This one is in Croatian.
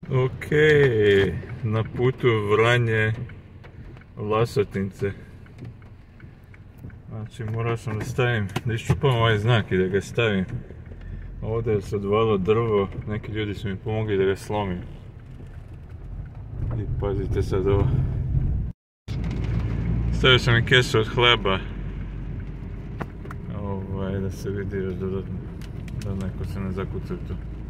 Ok, na putu Vranje Vlasotince. Znači morao sam da stavim, da iščupam ovaj znak i da ga stavim. Ovdje je se odvalo drvo, neki ljudi su mi pomogli da ga slomim. I pazite sad ovo. Stavio sam i kesu od hleba. Da se vidi još dodatno, da neko se ne zakuca tu.